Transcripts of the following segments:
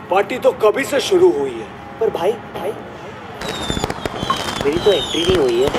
Party तो कभी से शुरू हुई है। पर भाई मेरी तो एंट्री नहीं हुई है।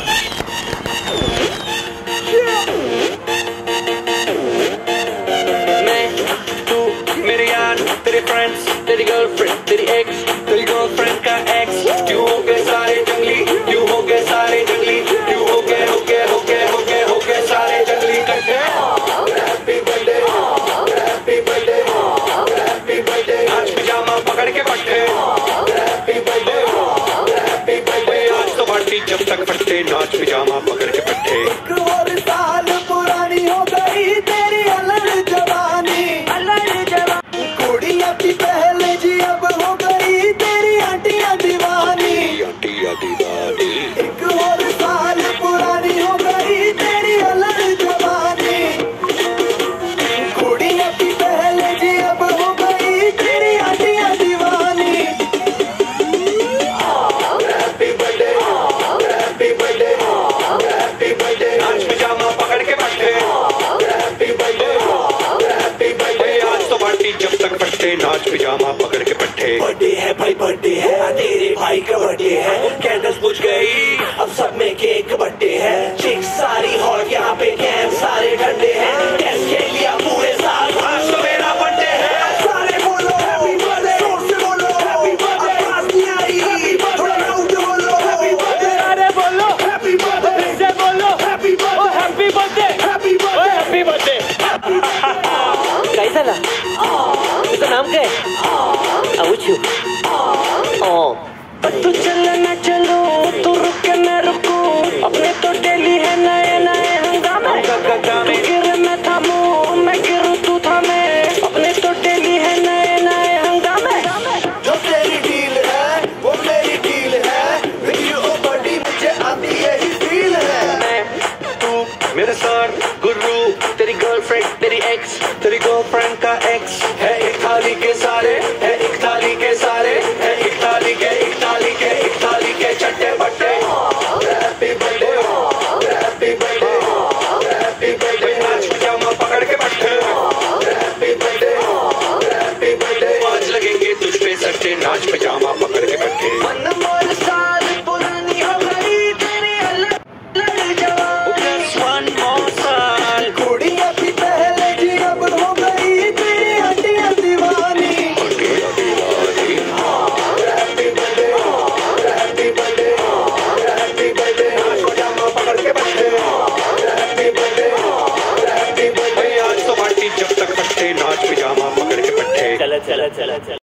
मैं, तू, मेरे यार, तेरे फ्रेंड्स, तेरी गर्लफ्रेंड, तेरी एक्स, तेरी गर्लफ्रेंड का एक्स, क्यों हो गए सारे जंगली, क्यों हो गए सारे जंगली, क्यों हो गए सारे जंगली इकट्ठे। Happy birthday, happy birthday, happy birthday, आज पिजामा पकड़ के बैठे। हैप्पी बर्थडे, हैप्पी बर्थडे, आज तो पार्टी जब तक फटते, नाच पिजामा पकड़ के बैठे। एक और साल पुरानी हो गई तेरी अलग जवानी, कुड़िया की पहले जी अब हो गई तेरी आंटियां दीवानी। एक और साल पुरानी हो गई तेरी अलग जवानी, कुड़िया की पहले जी अब हो गई तेरी आंटियां दीवानी। Happy birthday, happy birthday, happy birthday, आज पिजामा पकड़ के बैठे। हैप्पी बर्थडे, हैप्पी बर्थडे, आज तो पार्टी जब तक फटते, नाच पिजामा पकड़ के बैठे। बर्थडे है भाई बर्थडे है, तेरे भाई का बर्थडे है। कैंडल्स बुझ गई अब सब में केक बर्थडे है। चिक सारी हॉट यहाँ पे कैंप सारे ठंडे हैं। कैश खेल लिया पूरे साल, आज तो मेरा बर्थडे है। सारे बोलो हैप्पी बर्थडे, जोर से बोलो हैप्पी बर्थडे, आवाज नहीं आ रही थोड़ा लाउड बोलो हैप्पी बर्थडे। अरे बोलो हैप्पी बर्थडे, फिर से बोलो happy birthday, happy birthday, happy birthday, happy birthday. कैसा ना इसका नाम क्या है? अवुचू। तू चले मैं चलूं, तू रुके मैं रुकूं, अपने तो डेली है नए नए हंगामे। तू गिरे मैं थामूं, मैं गिरूं तू थामे, अपने तो डेली है नए नए हंगामे। जो तेरी डील है वो मेरी डील है, विद यू ओ बॉडी मुझे आती यही फील है। मैं, तू, मेरे सर, गुरु, तेरी गर्लफ्रेंड, तेरी एक्स, तेरी गर्लफ्रेंड का एक्स, है एक थाली के सारे, है एक थाली के सारे, है एक थाली के, एक थाली के, एक थाली के चट्टे बट्टे। Happy birthday, happy birthday, happy birthday, नाच पिजामा पकड़ के बैठे। हैप्पी बर्थडे, हैप्पी बर्थडे, आज लगेंगे तुझ पे सट्टे, नाच पिजामा